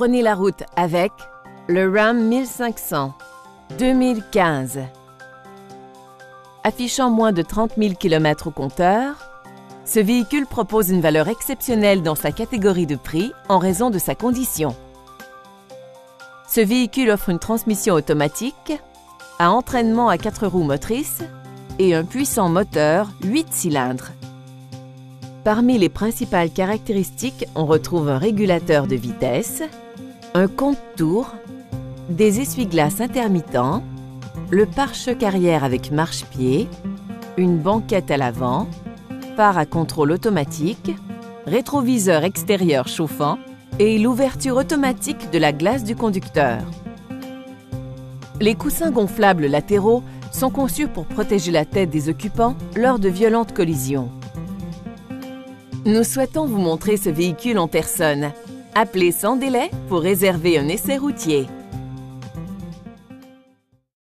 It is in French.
prenez la route avec le Ram 1500 2015. Affichant moins de 30 000 km au compteur, ce véhicule propose une valeur exceptionnelle dans sa catégorie de prix en raison de sa condition. Ce véhicule offre une transmission automatique, à entraînement à 4 roues motrices et un puissant moteur 8 cylindres. Parmi les principales caractéristiques, on retrouve un régulateur de vitesse, un compte-tours, des essuie-glaces intermittents, le pare-choc arrière avec marche-pied, une banquette à l'avant, phare à contrôle automatique, rétroviseur extérieur chauffant et l'ouverture automatique de la glace du conducteur. Les coussins gonflables latéraux sont conçus pour protéger la tête des occupants lors de violentes collisions. Nous souhaitons vous montrer ce véhicule en personne. Appelez sans délai pour réserver un essai routier.